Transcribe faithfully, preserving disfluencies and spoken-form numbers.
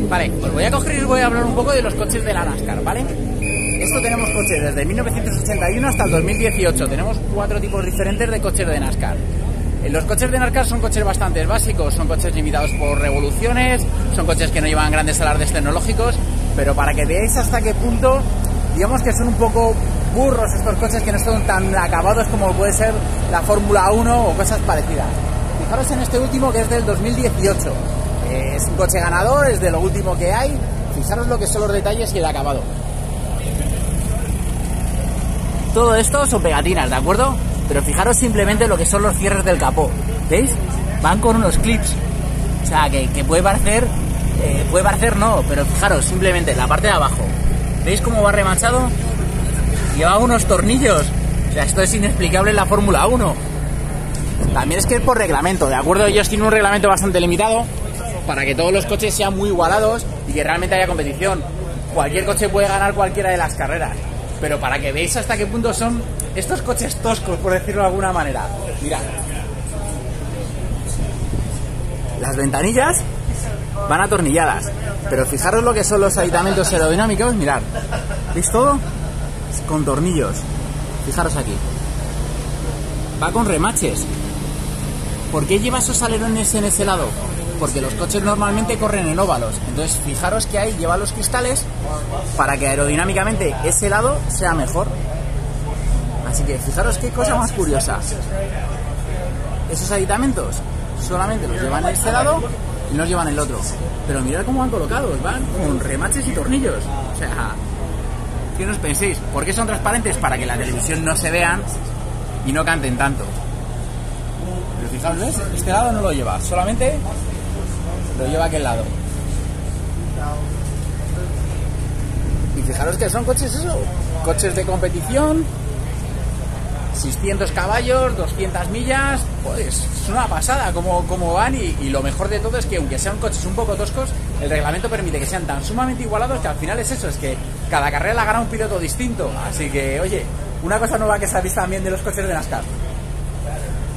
Vale, os voy a coger y os voy a hablar un poco de los coches de la NASCAR, ¿vale? Esto tenemos coches desde mil novecientos ochenta y uno hasta el dos mil dieciocho. Tenemos cuatro tipos diferentes de coches de NASCAR. Los coches de NASCAR son coches bastante básicos, son coches limitados por revoluciones, son coches que no llevan grandes alardes tecnológicos, pero para que veáis hasta qué punto, digamos que son un poco burros estos coches, que no son tan acabados como puede ser la Fórmula uno o cosas parecidas. Fijaros en este último, que es del dos mil dieciocho. Eh, es un coche ganador, es de lo último que hay. Fijaros lo que son los detalles y el acabado. Todo esto son pegatinas, ¿de acuerdo? Pero fijaros simplemente lo que son los cierres del capó. ¿Veis? Van con unos clips. O sea, que, que puede parecer... Eh, puede parecer no, pero fijaros simplemente la parte de abajo. ¿Veis cómo va remachado? Lleva unos tornillos. O sea, esto es inexplicable en la Fórmula uno. También es que es por reglamento, ¿de acuerdo? Ellos tienen un reglamento bastante limitado para que todos los coches sean muy igualados y que realmente haya competición. Cualquier coche puede ganar cualquiera de las carreras. Pero para que veáis hasta qué punto son estos coches toscos, por decirlo de alguna manera. Mirad. Las ventanillas van atornilladas, pero fijaros lo que son los aditamentos aerodinámicos. Mirad. ¿Veis todo? Con tornillos. Fijaros aquí. Va con remaches. ¿Por qué lleva esos alerones en ese lado? Porque los coches normalmente corren en óvalos. Entonces fijaros que ahí lleva los cristales para que aerodinámicamente ese lado sea mejor. Así que fijaros qué cosa más curiosa. Esos aditamentos solamente los llevan en este lado y no los llevan en el otro. Pero mirad cómo van colocados. Van con remaches y tornillos. O sea, ¿qué os penséis? ¿Por qué son transparentes? Para que en la televisión no se vean y no canten tanto. Pero fijaos, ¿ves? Este lado no lo lleva, solamente lo lleva aquel lado. Y fijaros que son coches eso, coches de competición, seiscientos caballos, doscientas millas, pues es una pasada como, como van y, y lo mejor de todo es que aunque sean coches un poco toscos, el reglamento permite que sean tan sumamente igualados que al final es eso, es que cada carrera la gana un piloto distinto. Así que, oye, una cosa nueva que sabéis también de los coches de NASCAR.